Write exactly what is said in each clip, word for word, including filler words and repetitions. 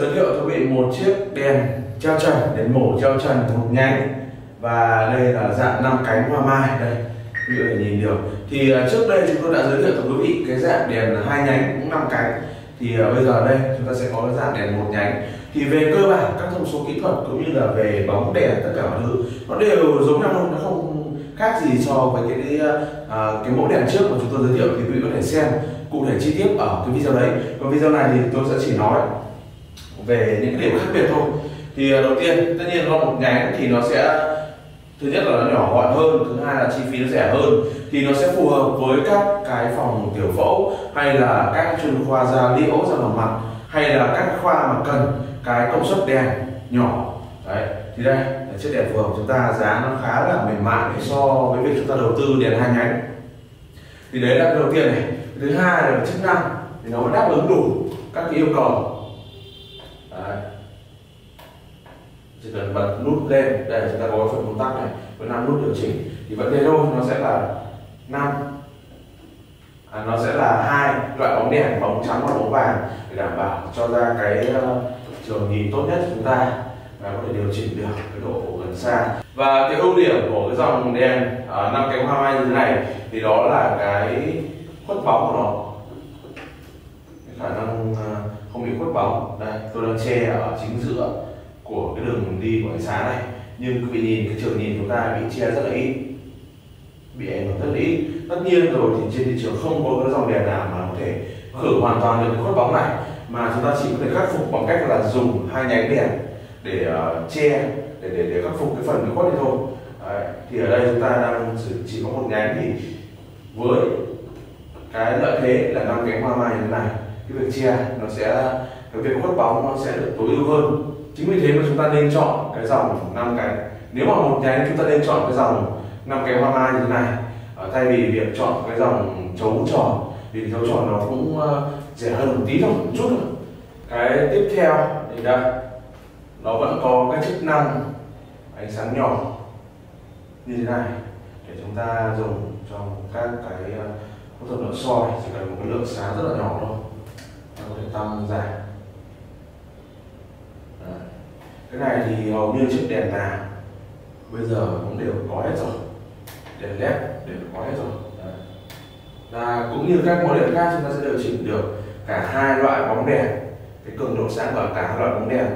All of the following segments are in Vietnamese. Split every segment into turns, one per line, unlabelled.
giới thiệu cho quý vị một chiếc đèn treo trần, đèn mổ treo trần một nhánh, và đây là dạng năm cánh hoa mai. Đây quý vị có thể nhìn được. Thì uh, trước đây chúng tôi đã giới thiệu cho quý vị cái dạng đèn hai nhánh cũng năm cánh. Thì uh, bây giờ đây chúng ta sẽ có cái dạng đèn một nhánh. Thì về cơ bản các thông số kỹ thuật cũng như là về bóng đèn tất cả mọi thứ nó đều giống nhau thôi, nó không khác gì so với cái uh, cái mẫu đèn trước mà chúng tôi giới thiệu. Thì quý vị có thể xem cụ thể chi tiết ở cái video đấy. Còn video này thì tôi sẽ chỉ nói về những cái điểm khác biệt thôi. Thì đầu tiên tất nhiên nó một nhánh thì nó sẽ, thứ nhất là nó nhỏ gọn hơn, thứ hai là chi phí nó rẻ hơn, thì nó sẽ phù hợp với các cái phòng tiểu phẫu hay là các chuyên khoa da liễu, da mặt mặt, hay là các khoa mà cần cái công suất đèn nhỏ. Đấy, thì đây là chiếc đèn phù hợp chúng ta, giá nó khá là mềm mại so với việc chúng ta đầu tư đèn hai nhánh. Thì đấy là cái đầu tiên này. Thứ hai là chức năng thì nó đáp ứng đủ các cái yêu cầu. Đấy, chỉ cần bật nút lên, đây chúng ta có phần công tắc này với năm nút điều chỉnh, thì vẫn thế thôi, nó sẽ là năm à, nó sẽ là hai loại bóng đèn, bóng trắng và bóng vàng, để đảm bảo cho ra cái uh, trường nhìn tốt nhất cho chúng ta và có thể điều chỉnh được cái độ gần xa. Và cái ưu điểm của cái dòng đèn uh, năm cánh hoa mai như thế này thì đó là cái khuất bóng của nó, cái khả năng uh, không bị khuất bóng. Đây tôi đang che ở chính giữa của cái đường đi của ánh sáng này, nhưng quý vị nhìn cái trường nhìn chúng ta bị che rất là ít, bị ảnh hưởng rất là ít. Tất nhiên rồi thì trên thị trường không có cái dòng đèn nào mà có thể khử hoàn toàn được cái khuất bóng này, mà chúng ta chỉ có thể khắc phục bằng cách là dùng hai nhánh đèn để uh, che, để, để để khắc phục cái phần bị khuất này thôi. Đấy, thì ở đây chúng ta đang chỉ có một nhánh, thì với cái lợi thế là năm cánh hoa mai như thế này, cái việc che nó sẽ, cái việc khuất bóng nó sẽ được tối ưu hơn. Chính vì thế mà chúng ta nên chọn cái dòng năm cánh. Nếu mà một nhánh chúng ta nên chọn cái dòng năm cánh hoa mai như thế này, à, thay vì việc chọn cái dòng chấu tròn, vì chấu tròn nó cũng uh, rẻ hơn một tí thôi, một chút thôi. Cái tiếp theo thì đây, nó vẫn có cái chức năng ánh sáng nhỏ như thế này để chúng ta dùng trong các cái phẫu thuật nội soi, chỉ cần một cái lượng sáng rất là nhỏ thôi, ta có thể tăng giảm. Cái này thì hầu như chiếc đèn nào bây giờ cũng đều có hết rồi, đèn led đều có hết rồi. Đấy. Và cũng như các mẫu đèn khác, chúng ta sẽ điều chỉnh được cả hai loại bóng đèn, cái cường độ sáng của cả hai loại bóng đèn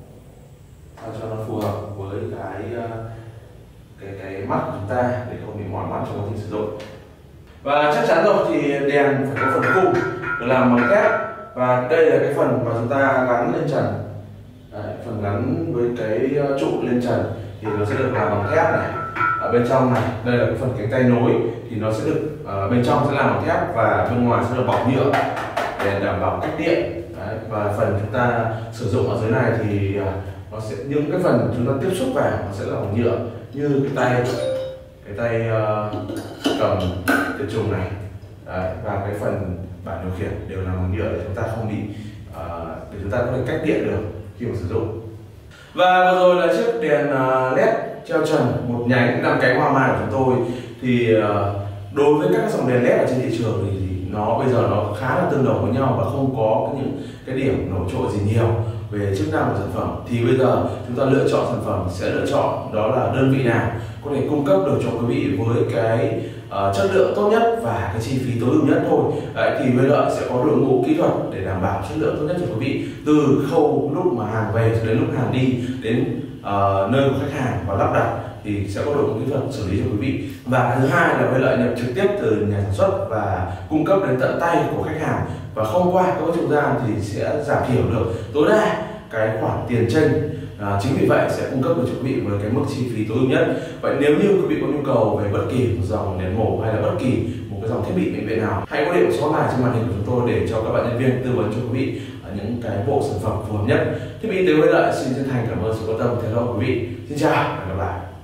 sao cho nó phù hợp với cái cái cái mắt của chúng ta, để không bị mỏi mắt trong quá trình sử dụng. Và chắc chắn rồi thì đèn phải có phần khung được làm bằng thép, và đây là cái phần mà chúng ta gắn lên trần. Đấy, phần gắn với cái trụ lên trần thì nó sẽ được làm bằng thép này. Ở bên trong này, đây là cái phần cánh tay nối, thì nó sẽ được uh, bên trong sẽ làm bằng thép và bên ngoài sẽ được bọc nhựa để đảm bảo cách điện. Đấy, và phần chúng ta sử dụng ở dưới này thì uh, nó sẽ, những cái phần chúng ta tiếp xúc vào nó sẽ là bằng nhựa, như cái tay cái tay uh, cầm tiệt trùng này. Đấy, và cái phần bản điều khiển đều là bằng nhựa để chúng ta không bị uh, để chúng ta có thể cách điện được khi mà sử dụng. Và vừa rồi là chiếc đèn led treo trần một nhánh năm cánh hoa mai của chúng tôi. Thì đối với các dòng đèn led ở trên thị trường thì nó bây giờ nó khá là tương đồng với nhau và không có những cái điểm nổi trội gì nhiều về chức năng của sản phẩm. Thì bây giờ chúng ta lựa chọn sản phẩm sẽ lựa chọn đó là đơn vị nào có thể cung cấp được cho quý vị với cái uh, chất lượng tốt nhất và cái chi phí tối ưu nhất thôi. Đấy, thì với lợi sẽ có đội ngũ kỹ thuật để đảm bảo chất lượng tốt nhất cho quý vị, từ khâu lúc mà hàng về cho đến lúc hàng đi đến uh, nơi của khách hàng và lắp đặt thì sẽ có đội ngũ kỹ thuật xử lý cho quý vị. Và thứ hai là với lợi nhập trực tiếp từ nhà sản xuất và cung cấp đến tận tay của khách hàng, và không qua các trung gian thì sẽ giảm thiểu được tối đa cái khoản tiền chênh. À, chính vì vậy sẽ cung cấp được cho quý vị với cái mức chi phí tối ưu nhất. Vậy nếu như quý vị có nhu cầu về bất kỳ một dòng đèn mổ hay là bất kỳ một cái dòng thiết bị bệnh viện nào, hãy có điện số này trên màn hình của chúng tôi để cho các bạn nhân viên tư vấn cho quý vị những cái bộ sản phẩm phù hợp nhất. Thiết bị tới với lợi xin chân thành cảm ơn sự quan tâm theo dõi của quý vị. Xin chào và hẹn gặp lại.